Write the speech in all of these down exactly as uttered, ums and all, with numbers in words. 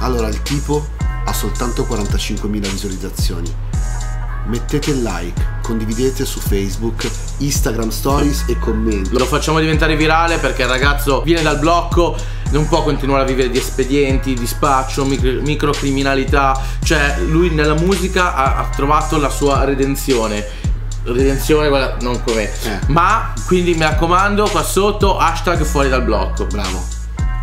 Allora, il tipo ha soltanto quarantacinquemila visualizzazioni. Mettete il like, condividete su Facebook, Instagram Stories e commenti. Lo facciamo diventare virale perché il ragazzo viene dal blocco, non può continuare a vivere di espedienti, di spaccio, micro, microcriminalità. Cioè lui nella musica ha, ha trovato la sua redenzione. Redenzione, guarda, non come eh. Ma quindi mi raccomando, qua sotto hashtag fuori dal blocco. Bravo.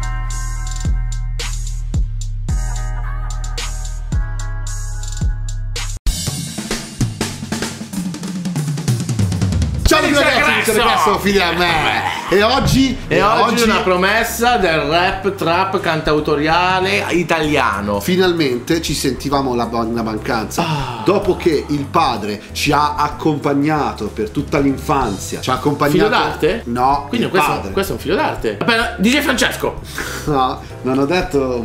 Ciao ragazzi, sono figli a me. E oggi E, e oggi, oggi una promessa del rap trap cantautoriale italiano. Finalmente ci sentivamo la, la mancanza ah. Dopo che il padre ci ha accompagnato per tutta l'infanzia. Ci ha accompagnato. Figlio d'arte? No. Quindi questo, questo è un figlio d'arte. Appena D J Francesco. No, non ho detto.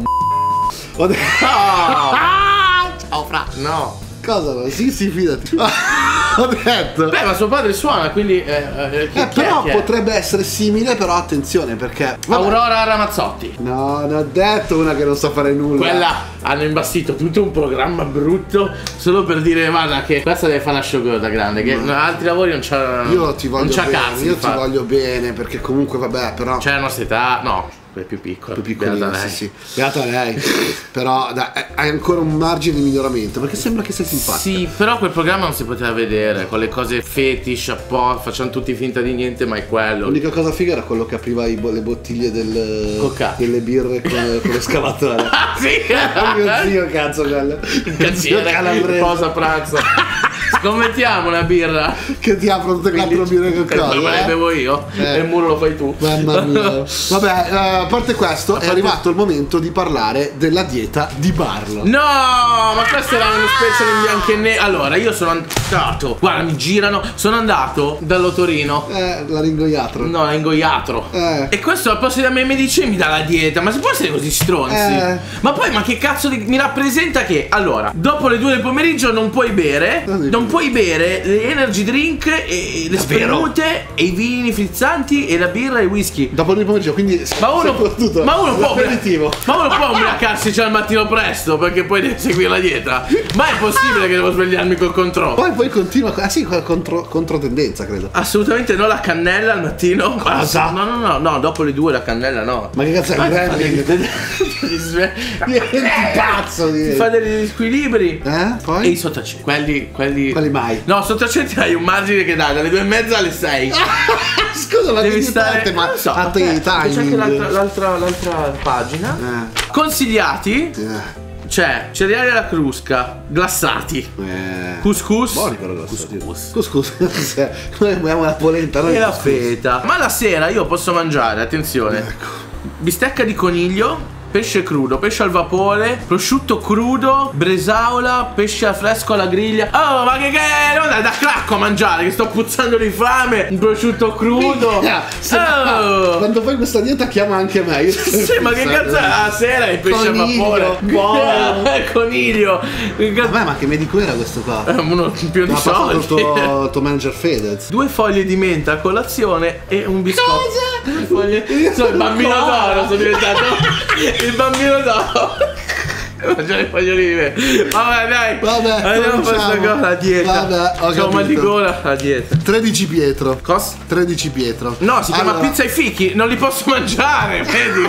Ho detto. Oh. Ciao fra. No. Cosa no? Sì, sì, fidati. Ho detto. Beh, ma suo padre suona, quindi eh, eh, eh, però è, potrebbe essere simile, però attenzione perché vabbè. Aurora Ramazzotti. No, non ho detto una che non sa fare nulla. Quella hanno imbastito tutto un programma brutto solo per dire guarda che questa deve fare la showgirl da grande, che no. altri lavori non c'ha. Io ti voglio bene, cazzo, io ti fa. voglio bene perché comunque vabbè, però c'è la nostra età, no. È più piccola, più piccolina, beata lei. Sì, sì. Beata lei. Però dai, hai ancora un margine di miglioramento perché sembra che sei simpatica. Sì, però quel programma non si poteva vedere con le cose fetish, a po', facciamo tutti finta di niente, ma è quello. L'unica cosa figa era quello che apriva i, le bottiglie del, delle birre con, con l'escavatore. Ah, sì! Mio zio, cazzo, quello. Il cazziere, posa pranzo. Scommettiamo una birra che ti apro tutte quattro birre con cosa. Ma le bevo io eh. e il muro lo fai tu. Mamma mia. Vabbè, uh, a parte questo, è arrivato il momento di parlare della dieta di Barlo. No, ma questo era uno special in bianco e nero. Allora, io sono andato. Guarda, mi girano. Sono andato dall'otorino. Eh, laringoiatro. No, laringoiatro. Eh. E questo al posto di me mi dice mi dà la dieta. Ma si può essere così stronzi? Eh. Ma poi, ma che cazzo di, mi rappresenta che allora, dopo le due del pomeriggio non puoi bere. Non, non puoi bere le energy drink e le spermute e i vini frizzanti e la birra e il whisky. Dopo il pomeriggio, quindi. Ma uno Ma uno può Ma uno può ubriacarsi già al mattino presto perché poi deve seguire la dieta. Ma è possibile che devo svegliarmi col controllo? Poi poi continua. Ah sì, contro, controtendenza credo. Assolutamente no, la cannella al mattino. Cosa? No, no, no, no, dopo le due la cannella no. Ma che cazzo è gremlin? Diventi pazzo. Ti fa degli squilibri. Eh? Poi? E i sottacenti. Quelli, quelli. Quelli mai. No, sottacenti hai un margine che dai dalle due e mezza alle sei. Scusa, ma devi stare. Ma so, a te c'è anche l'altra l'altra pagina. Eh. Consigliati. Eh. C'è cereali alla crusca, glassati. Eh. Couscous. Buoni però glassati. Couscous. Couscous. Noi abbiamo la polenta, noi. E la feta. Ma la sera io posso mangiare, attenzione. Ecco. Bistecca di coniglio. Pesce crudo, pesce al vapore, prosciutto crudo, bresaola, pesce al fresco alla griglia. Oh, ma che che non è da clacco a mangiare, che sto puzzando di fame. Un prosciutto crudo. Yeah, oh. Quando fai questa dieta chiama anche me. Io sì, ma che cazzo è? La sera il pesce al vapore. Buono. Coniglio. Vabbè, ma che medico era questo qua? Eh, uno più di soldi. Il tuo, tuo manager Fedez. Due foglie di menta a colazione e un biscotto. Cosa? Due foglie. Sono il bambino d'oro, sono diventato. Il bambino d'oro. Mangiare foglioline. Vabbè dai. Vabbè, andiamo a fare questa cosa. La dieta. Vabbè, ho C'ho mal di gola. La dieta. tredici Pietro. Cosa? tredici Pietro. No, si chiama allora... pizza ai fichi. Non li posso mangiare, vedi?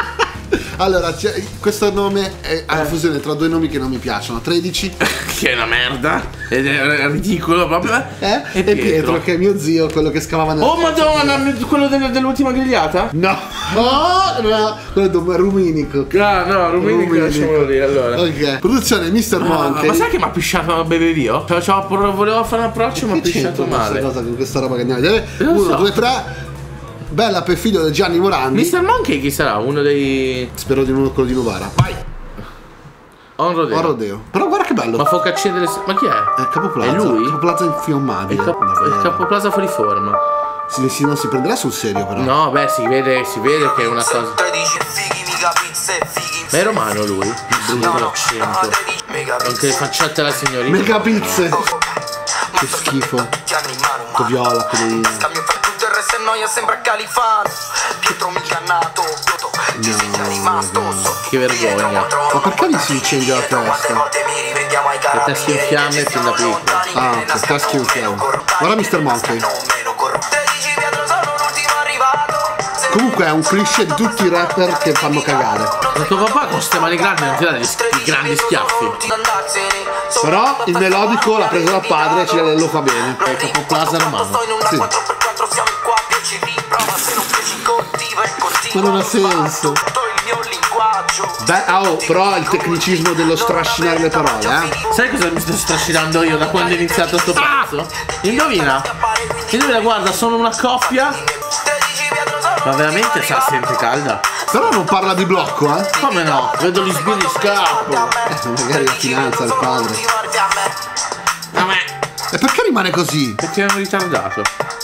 Allora, questo nome è una fusione tra due nomi che non mi piacciono. tredici che è una merda ed è ridicolo proprio. Eh? E Pietro. Pietro che è mio zio, quello che scavava nel. Oh madonna, quello dell'ultima grigliata? No. Oh, no, quello è Ruminico. Ah no, Ruminico lasciamolo lì allora. Ok. Produzione mister ah, Monte. Ma sai che mi ha pisciato a bere io? Cioè, volevo fare un approccio ma mi ha pisciato male. Cosa con questa roba che andiamo a vedere? Uno, so. due, tre. Bella per figlio di Gianni Morandi. mister Monkey chi sarà? Uno dei. Spero di uno quello di Novara. Vai! On rodeo. On rodeo. Però guarda che bello. Ma Focaccia delle. Ma chi è? È Capoplaza. È lui? Capoplaza infiammabile. Il, cap... il Capoplaza fuori forma. Si, si, non si prenderà sul serio però. No, beh, si vede, si vede che è una cosa. Ma è romano lui? Brutto l'accento. Anche le facciate alla signorina. Mega pizze. Che schifo. Tutto viola, quelli. resta noia sempre a Califano. Pietro mica nato, ci sei già rimasto. Che vergogna. Ma perché gli si incendia la testa? La testa in fiamme fin da piccolo. Ah, la testa in fiamme. Guarda mister Monkey. Comunque è un cliché di tutti i rapper che fanno cagare. Ma tuo papà con queste mani grandi non ti dà degli grandi schiaffi. Però il melodico l'ha preso dal padre e ce lo fa bene. È capo plaza romano. Sì. Ma non ha senso. Beh, oh, però il tecnicismo dello strascinare le parole, eh? Sai cosa mi sto strascinando io da quando è iniziato sto pezzo? Indovina? Indovina, guarda, sono una coppia. Ma veramente se la sente calda? Però non parla di blocco, eh? Come no? Vedo gli sbirri scappo. Eh, magari la finanza, il padre. Vabbè. E perché rimane così? Perché è un ritardato.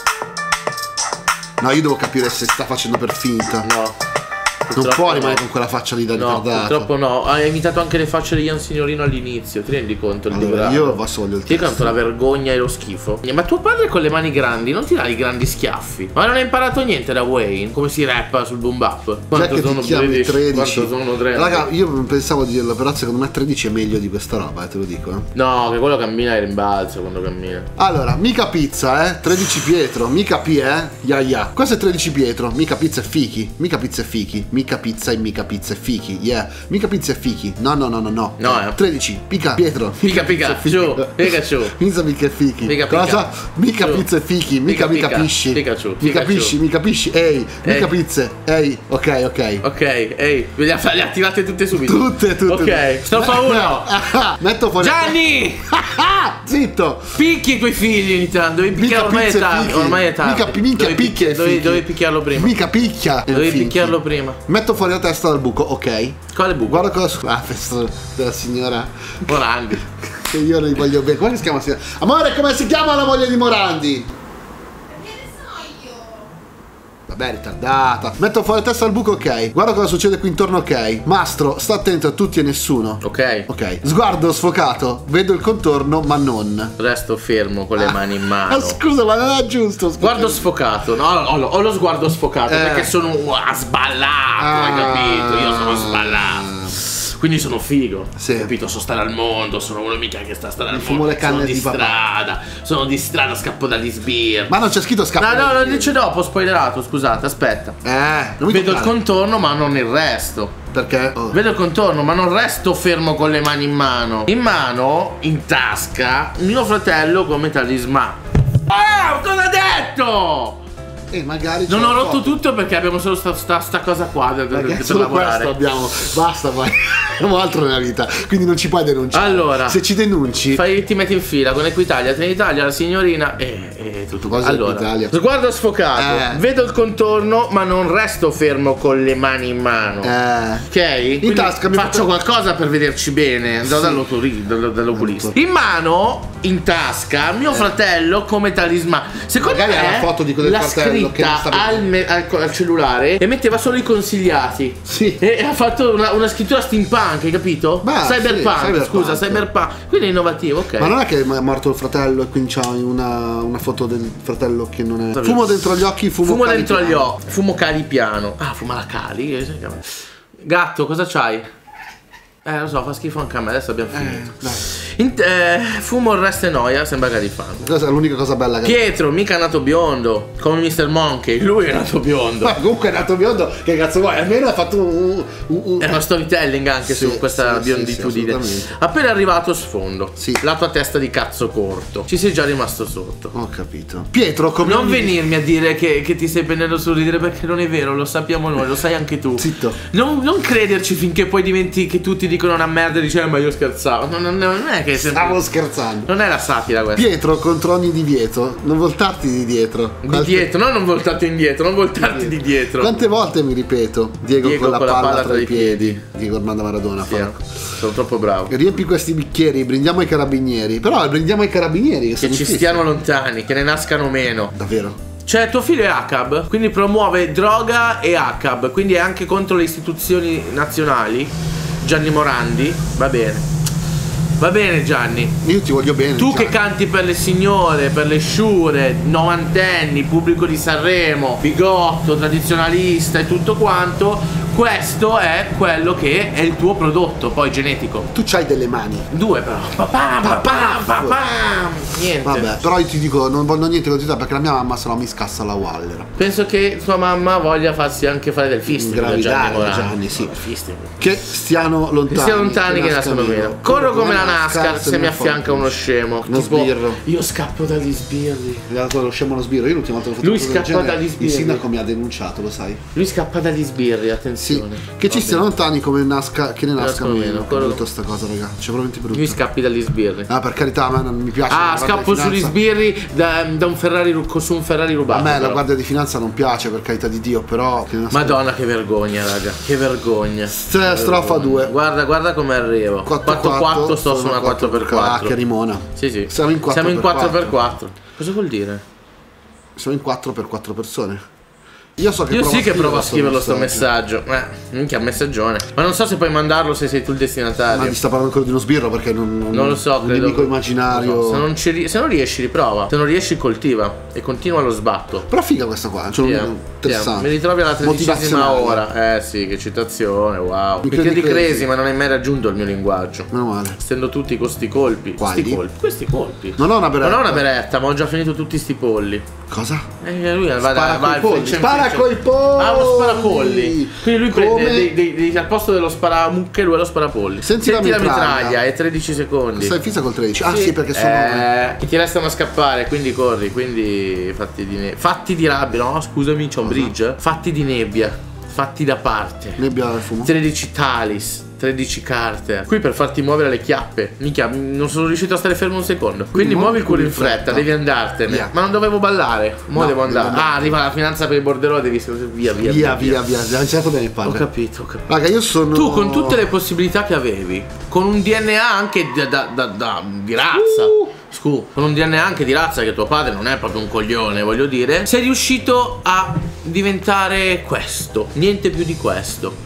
No, io devo capire se sta facendo per finta. No. Non può rimanere no. con quella faccia lì da No, ritardato. purtroppo no. Ha imitato anche le facce di Ian Signorino all'inizio. Ti rendi conto il Allora, degrado? io adesso voglio il Ti testo. canto la vergogna e lo schifo. Ma tuo padre con le mani grandi non ti dà i grandi schiaffi? Ma non hai imparato niente da Wayne? Come si rappa sul boom bap? Già che ti chiami tredici. Quanto sono tredici? Raga, io non pensavo di dirlo, però secondo me tredici è meglio di questa roba, eh, te lo dico, eh. No, che quello cammina e rimbalza quando cammina. Allora, mica pizza, eh? tredici Pietro, mica P, eh? Ya ya. Questo è tredici Pietro, mica pizza e fichi. Mica pizza e fichi. Mica pizza e mica pizza e fichi. Yeah. Mica pizza e fichi. No, no, no, no, no. No, eh. tredici. Pica Pietro. Pica pica. Ciu. Pikachu. Pizza mica e fichi. Pica, pica. Cosa? Mica Ciu. pizza e fichi. Mica Pica, mi pica. capisci. Pikachu. Mi Pikachu. capisci, mi capisci. Ehi, mica Ehi. pizze. Ehi, ok, ok. Ok, ehi, le le attivate tutte subito. Tutte, tutte. Ok, stoffa uno. Metto fuori. Gianni! Zitto. Picchi i tuoi figli ogni tanto, devi picchiarlo, ormai è pizza e tardi, fichi. ormai è tardi. Mica, minchia Dovevi picchia e picchi- dovevi, fichi. dovevi picchiarlo prima. Mica picchia. e Dovevi fichi. picchiarlo prima. Metto fuori la testa dal buco, ok. Quale buco? Guarda cosa su. Ah, questo della signora. Morandi. Che io non voglio bene. Come si chiama? signora? Amore, come si chiama la moglie di Morandi? Vabbè, ritardata. Metto fuori la testa al buco, ok. Guarda cosa succede qui intorno, ok. Mastro, sta attento a tutti e nessuno. Ok. Ok. Sguardo sfocato. Vedo il contorno, ma non. Resto fermo con le mani in mano. Ah, scusa, ma non è giusto. scusa. Sguardo sfocato, no? Ho lo, ho lo sguardo sfocato Eh. perché sono un- ah, sballato, hai capito? Io sono sballato. Quindi sono figo, Sì. capito? So stare al mondo, sono uno mica che sta stare al fumo mondo. le canne sono di di papà. strada, sono di strada, scappo dagli sbirri. Ma non c'è scritto scappa. No, no, lo dice dopo, ho spoilerato, scusate, aspetta. Eh, non mi Vedo il toccare. contorno ma non il resto. Perché? Oh. Vedo il contorno ma non resto fermo con le mani in mano. In mano, in tasca, mio fratello come talismano. Ah, cosa ha detto? E magari c'è Non ho una rotto foto. tutto perché abbiamo solo sta, sta, sta cosa qua da- da- Perché per solo lavorare. questo abbiamo. Basta, poi. Abbiamo altro nella vita. Quindi non ci puoi denunciare. Allora, se ci denunci. Fai, ti metti in fila con Equitalia, Trenitalia, la signorina e, e tutto. Cosa Allora, Equitalia? sguardo sfocato, Eh. vedo il contorno ma non resto fermo con le mani in mano. Eh. Ok? Quindi tasca mi faccio faccio- qualcosa per vederci bene. Andrò Sì. dall'otori- dall- dall'oculista. In mano, in tasca, mio fratello come talismano. Secondo Magari me ha la foto di quel l'ha fratello che non scritta sta al, me- al, al cellulare e metteva solo i consigliati. Sì. E e ha fatto una, una scrittura steampunk, hai capito? Beh, sì, cyberpunk, cyberpunk. scusa, cyberpunk. Quindi è innovativo, ok. Ma non è che è morto il fratello e quindi c'ha una, una foto del fratello che non è. Vabbè. Fumo dentro gli occhi, fumo, Fumo cali dentro piano. gli occhi. Fumo cali piano. Ah, fuma la cali. eh, si chiama. Gatto, cosa c'hai? Eh, lo so, fa schifo anche a me, adesso abbiamo finito. Eh, dai. In- eh, fumo il resto e noia, sembra Califano. Questa è l'unica cosa bella che. Pietro, mica è nato biondo, come mister Monkey, lui è nato biondo. Ma comunque è nato biondo, che cazzo vuoi? Almeno ha fatto un. un, un- È uno storytelling anche Sì, su questa sì, bionditudine. sì, sì, assolutamente. Appena arrivato sfondo, Sì. la tua testa di cazzo corto. Ci sei già rimasto sotto. Ho capito. Pietro, come. Non ogni- venirmi a dire che, che ti stai prendendo sul ridere perché non è vero, lo sappiamo noi, lo sai anche tu. Zitto. Non, non crederci finché poi diventi che tutti dicono una merda e dici "Eh, ma io scherzavo". Non, non- non è che sempre- Stavo scherzando. non è la satira questa. Pietro contro ogni divieto. Non voltarti di dietro. Di Quante- dietro, no, non voltarti indietro, non voltarti di dietro. Quante volte mi ripeto? Diego, Diego con la palla, tra i piedi. Diego Armando Maradona. Sì, fa. eh, sono troppo bravo. Riempi questi bicchieri, brindiamo ai carabinieri. Però brindiamo ai carabinieri. Che, Che sono ci difficili. stiano lontani, che ne nascano meno. Davvero? Cioè, tuo figlio è A C A B, quindi promuove droga e A C A B, quindi è anche contro le istituzioni nazionali. Gianni Morandi, va bene. Va bene Gianni. Io ti voglio bene. Tu Gianni. che canti per le signore, per le sciure, novantenni, pubblico di Sanremo, bigotto, tradizionalista e tutto quanto, questo è quello che è il tuo prodotto, poi genetico. Tu c'hai delle mani. Due però. Papam, papam, papam. Niente. Vabbè, però io ti dico, non voglio niente con te perché la mia mamma se no mi scassa la Waller. Penso che tua mamma voglia farsi anche fare del fisting. Gravidare Gianni, Gianni, sì. Fisting. Che stiano lontani. Che stiano lontani, che nascono meno. Corro come la NASCAR se mi affianca uno scemo. Uno Tipo, sbirro. io scappo dagli sbirri. Mi ha dato lo scemo lo sbirro. Io l'ultima volta che ho fatto Lui una cosa del scappa genere, dagli sbirri. Il sindaco mi ha denunciato, lo sai? Lui scappa dagli sbirri, Sì. attenzione. Che ci Va stiano bene. lontani come nasca, che ne nasca Nascono meno. meno, È corro- brutta sta cosa, raga. C'è veramente brutto. Lui scappi dagli sbirri. Ah, per carità, a me non mi piace. Ah, la guardia scappo di sugli finanza. sbirri da, da un Ferrari ru- su un Ferrari rubato. A me la però. guardia di finanza non piace, per carità di Dio, però. Che ne nasca- Madonna che vergogna, raga. Che vergogna. St- Strofa due. Guarda, guarda come arrivo. quattro quattro sto su una quattro per Ah, quattro. che rimona. Sì, sì. Siamo in quattro Siamo in per quattro per quattro. quattro. Cosa vuol dire? Siamo in quattro per quattro persone. Io so che Io provo sì che provo a scriverlo scriverlo sto messaggio. Eh, minchia messaggione. Ma non so se puoi mandarlo se sei tu il destinatario. Ma ti sta parlando ancora di uno sbirro perché non, Non lo so, un credo. nemico immaginario. Non so. Se, non ci ri- se non riesci, riprova. Se non riesci, coltiva. E continua lo sbatto. Però figa questa qua, cioè, Via, interessante. via. Mi ritrovi alla tredicesima Motivazionale. ora. Eh sì, che citazione, wow. Mi Mi credi credi crazy, crazy, ma non hai mai raggiunto il mio linguaggio. Meno male. Stendo tutti con sti colpi. Quali? Sti colpi. Questi colpi. Non ho una beretta. Non ho una beretta, ma ho già finito tutti sti polli. Cosa? Eh, lui va, Spara va, coi polli. c'è- Spara c'è- coi polli. Ah, uno sparapolli. Quindi lui Come? prende dei, dei, dei- al posto dello sparamucche, lui è lo sparapolli. Senti la mitraglia. è tredici secondi. Stai fissa col tredici. Ah sì, perché sono. Eh, che ti restano a scappare, quindi corri, quindi fatti di nebbia. Fatti di rabbia, no, scusami, c'è un bridge. Fatti di nebbia, fatti da parte. Nebbia al fumo. tredici talis, tredici carte. Qui per farti muovere le chiappe. Minchia, non sono riuscito a stare fermo un secondo. Quindi muovi il culo in fretta, devi andartene. Via. Ma non dovevo ballare. Mo No, devo andare. devo andare. Ah, arriva la finanza per il bordello, devi via, via, Via, via, via. Hai iniziato bene il Ho padre. capito, ho capito. Raga, io sono. Tu con tutte le possibilità che avevi, con un D N A anche da, da- da- da- di razza, Uh. scusa, con un D N A anche di razza, che tuo padre non è proprio un coglione, voglio dire, sei riuscito a diventare questo, niente più di questo.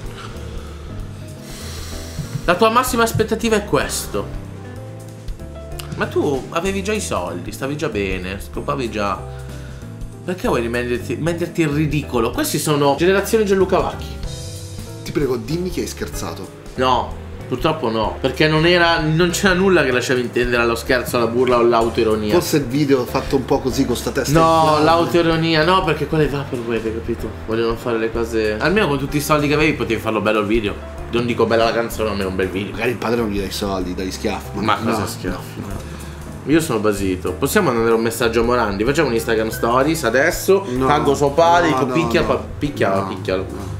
La tua massima aspettativa è questo. Ma tu avevi già i soldi, stavi già bene, scopavi già. Perché vuoi rimetterti, metterti in ridicolo? Questi sono generazione Gianluca Vacchi. Ti prego, dimmi che hai scherzato. No, purtroppo no, perché non era, non c'era nulla che lasciava intendere allo scherzo, alla burla o all'autoironia. Forse il video fatto un po' così con sta testa. No, inflabile. l'autoironia no, perché quelle va per voi, capito? Vogliono fare le cose. Almeno con tutti i soldi che avevi potevi farlo bello il video. Non dico bella la canzone, ma è un bel video. Magari il padre non gli dai i soldi, dai schiaffi. Ma no, cosa schiaffo? no. Io sono basito. Possiamo mandare un messaggio a Morandi? Facciamo un Instagram stories adesso. No. Taggo suo padre, No, dico no, picchia, no. pa- picchialo, No, picchialo. no.